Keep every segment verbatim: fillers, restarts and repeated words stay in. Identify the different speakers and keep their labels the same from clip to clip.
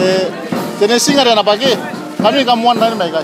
Speaker 1: te tene singa na pagi kami kamuan dari mereka.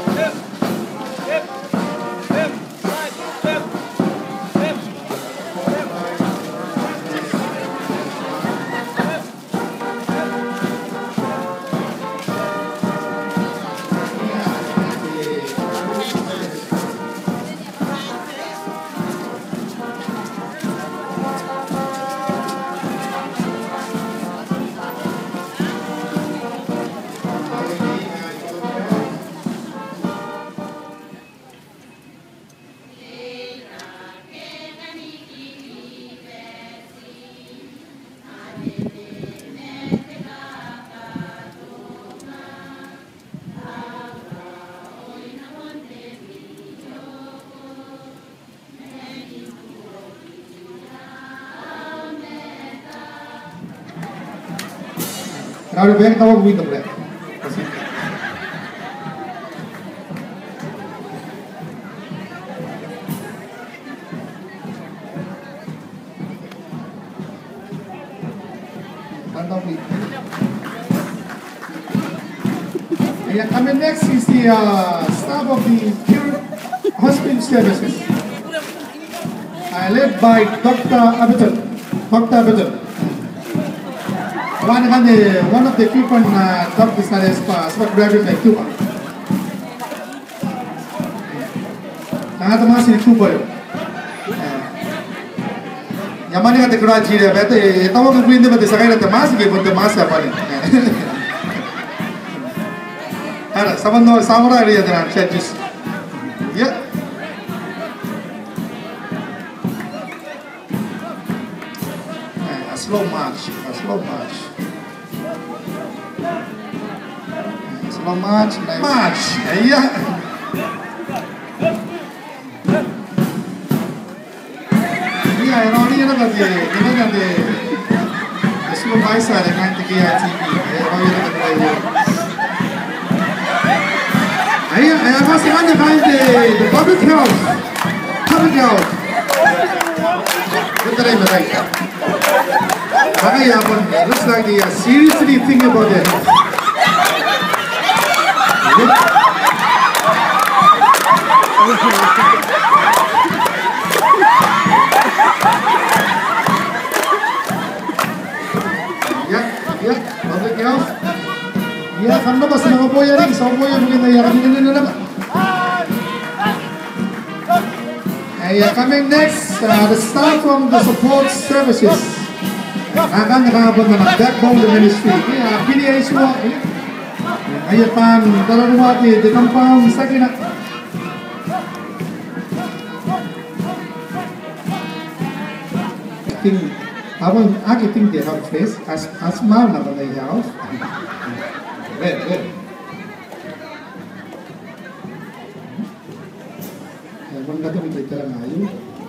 Speaker 2: Kalau banyak tahu gue itu boleh. Yeah, coming next is the uh, staff of the Pure Hospital Services, uh, led by Doctor Abitul. Doctor Abitul. One, one of the people uh, doctors that is graduate like Cuba. Sangat masih di Cuba. Yang mana kata kerajaan dia, betul. Tahu kan benda betul sekarang itu masih ke benda masih apa ni? Ada, sama no samurai dia dengan churches. Ya. A slow march, a slow march. Slow march, march. Iya. Iya, orang ini nak dia, ini nak dia. Slow march ada kan tiga T V. Orang ini nak dia. Ayah, ayah masih ada kan the the public health, public health. Betul ini betul. Makanya pun looks like they are seriously thinking about it. Ya, ya, public health. Ya, kanda bas mga boya rin, sa boya muli na yakan nila nila naman. Uh, coming next, uh, the staff from the support services. Akan nakakabot na backbone the ministry. Kaya, P D H mo. Ayan pan, talarumati, the compound, sa kina. I think, I think they have face, as, as mal na ba na yaw. Good, good. Bangga tu kita jalan ayu.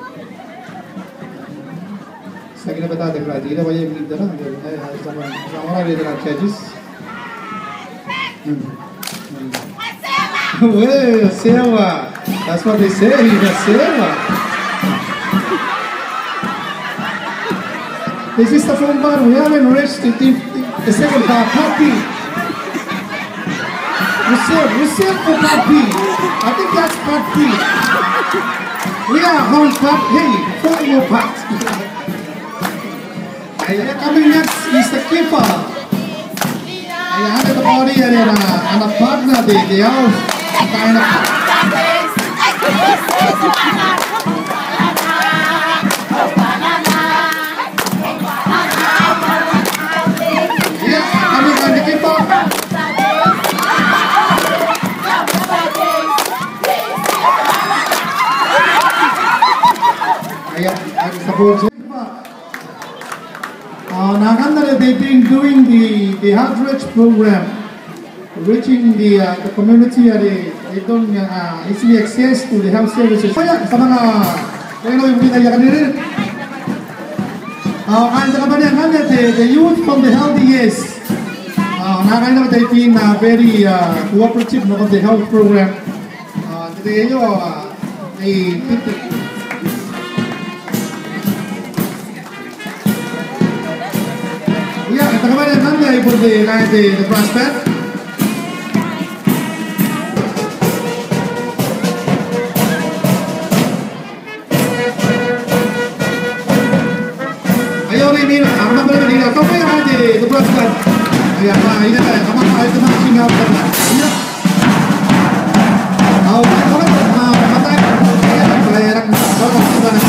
Speaker 2: Saya kira betul ada kerja. Dia banyak beli dah. Ada sama sama orang dia dah charges. Weh, sewa. That's what they say. He's sewa. This is the phone bar. We haven't reached the, the, the second bar party. Reserve, reserve for part B. I think that's part B. We are on part A, four more parts. Coming next is the keeper. I have the body and a, and a partner, they, they are kind of. Yeah, coming on the keeper. Uh, Nagandara, they've been doing the, the outreach program, reaching the, uh, the community, uh, they, they don't uh, easily access to the health services. Kaya, sa mga, kaya na yung pinagayakan nila. And the, the, the youth from the healthy years, uh, Nagandara, they've been uh, very uh, cooperative of the health program. Uh, they, uh, they, Yeah, for the, the, the brass band. Ayo ini, apa boleh ini? Kau punya aja the brass band. Ya, ini kan, kamu ada teman singgah apa? Iya. Oh, kamu ah, kata, ya, bayar kalau sudah.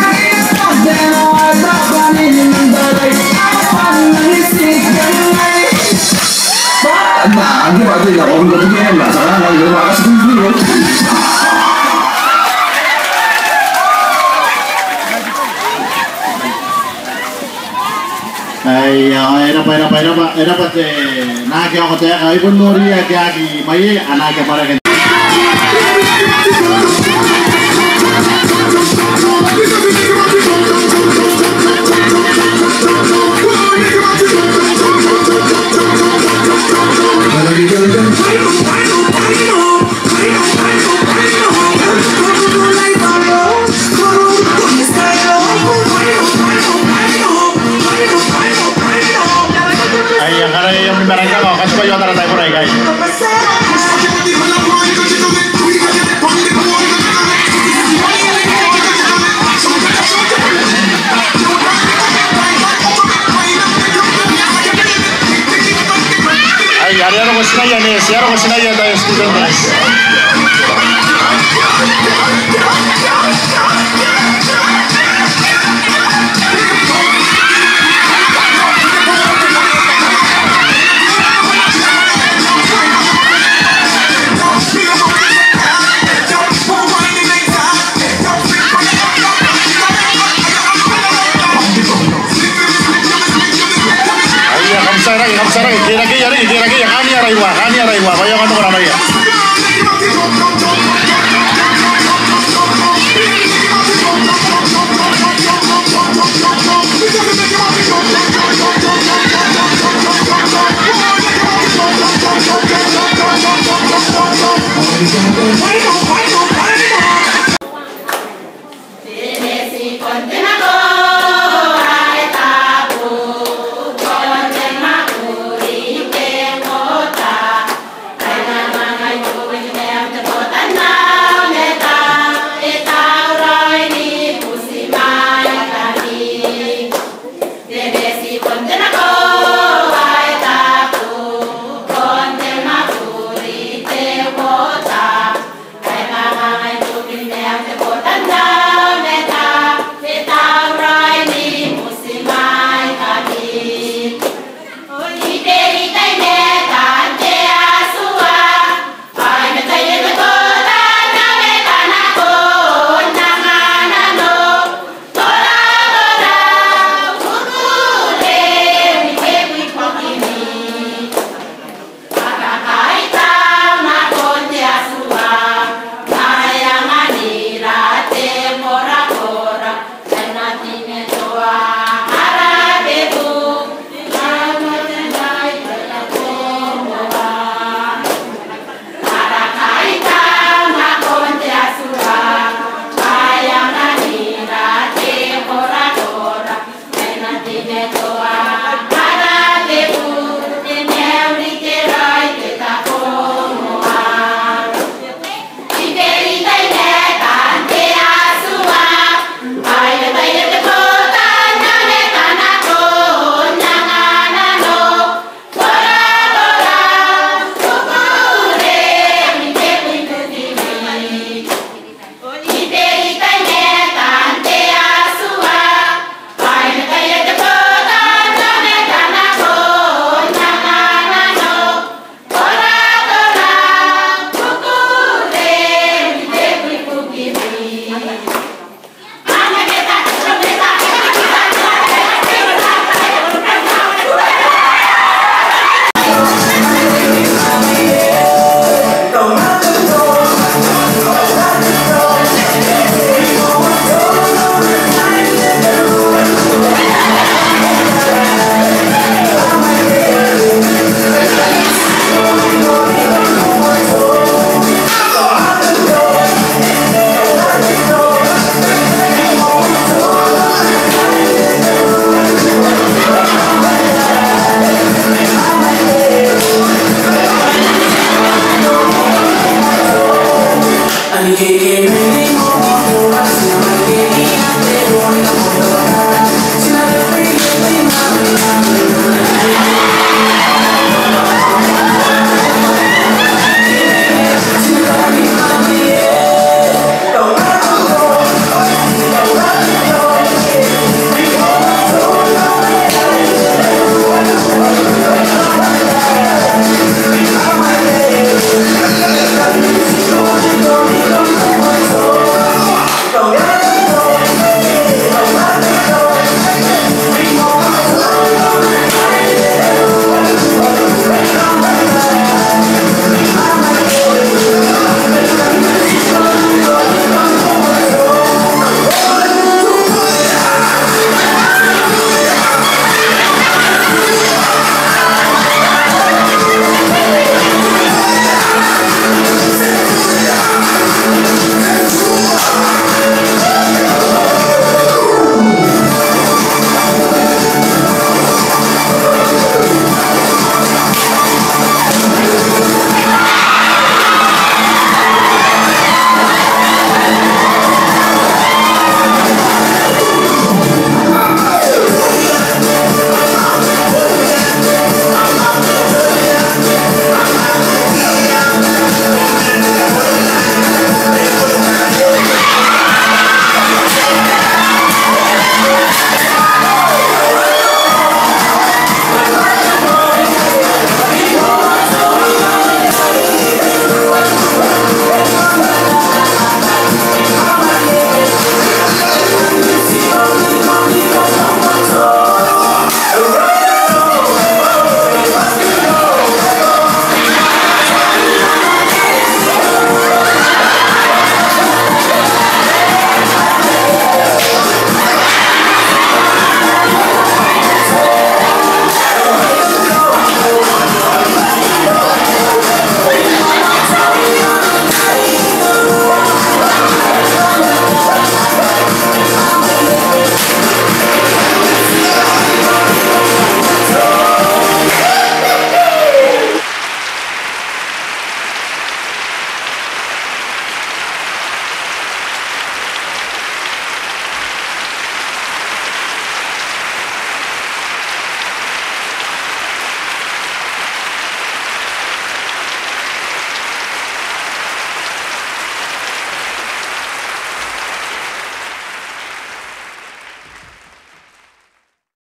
Speaker 3: Then I was up running in the lake. I finally see the light. Nah, anche fatto il lavoro con la sarà la io ma si
Speaker 1: Ay, era pa era pa era pa era pa te na ke ako te ay pun nori ya kya ki mai ana ke para ke mereka mau kasih baju antara saya mulai guys. Ay, hari orang masih nanya nih, siapa masih nanya dari student guys. Sarang, kira-kira yari, kira-kira kani araiwa, kani araiwa, bayang ano ko na ya.
Speaker 4: I'm